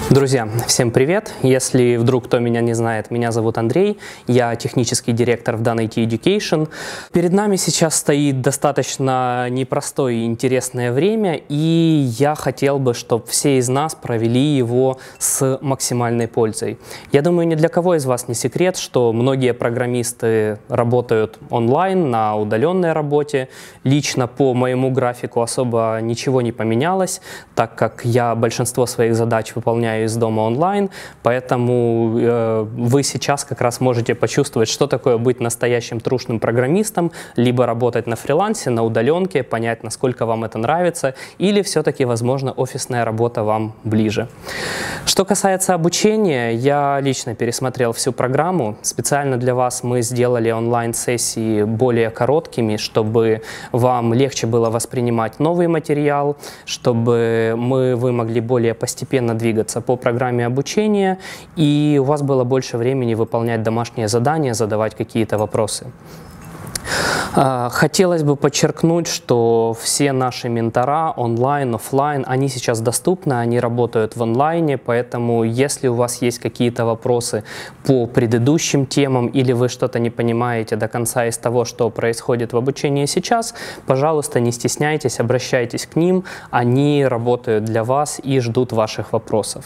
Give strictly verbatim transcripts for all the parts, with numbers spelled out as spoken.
Друзья, всем привет! Если вдруг кто меня не знает, меня зовут Андрей, я технический директор в дан ай ти Education. Перед нами сейчас стоит достаточно непростое и интересное время, и я хотел бы, чтобы все из нас провели его с максимальной пользой. Я думаю, ни для кого из вас не секрет, что многие программисты работают онлайн, на удаленной работе. Лично по моему графику особо ничего не поменялось, так как я большинство своих задач выполняю из дома онлайн, поэтому э, вы сейчас как раз можете почувствовать, что такое быть настоящим трушным программистом, либо работать на фрилансе, на удаленке, понять, насколько вам это нравится, или все-таки, возможно, офисная работа вам ближе. Что касается обучения, я лично пересмотрел всю программу. Специально для вас мы сделали онлайн-сессии более короткими, чтобы вам легче было воспринимать новый материал, чтобы мы, вы могли более постепенно двигаться по программе обучения, и у вас было больше времени выполнять домашние задания, задавать какие-то вопросы. Хотелось бы подчеркнуть, что все наши ментора онлайн, офлайн, они сейчас доступны, они работают в онлайне, поэтому если у вас есть какие-то вопросы по предыдущим темам или вы что-то не понимаете до конца из того, что происходит в обучении сейчас, пожалуйста, не стесняйтесь, обращайтесь к ним, они работают для вас и ждут ваших вопросов.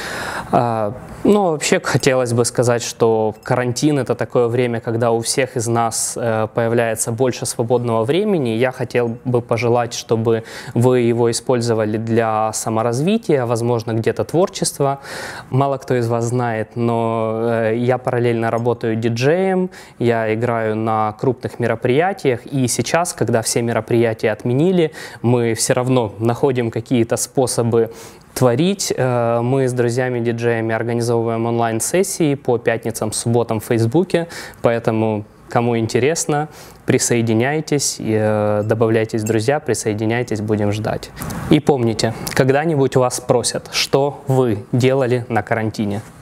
Ну, вообще хотелось бы сказать, что карантин – это такое время, когда у всех из нас появляется больше свободного времени. Я хотел бы пожелать, чтобы вы его использовали для саморазвития, возможно, где-то творчества. Мало кто из вас знает, но я параллельно работаю диджеем, я играю на крупных мероприятиях, и сейчас, когда все мероприятия отменили, мы все равно находим какие-то способы творить. Мы с друзьями-диджеями организовываем онлайн-сессии по пятницам, субботам в Фейсбуке, поэтому, кому интересно, присоединяйтесь, добавляйтесь в друзья, присоединяйтесь, будем ждать. И помните, когда-нибудь вас спросят, что вы делали на карантине.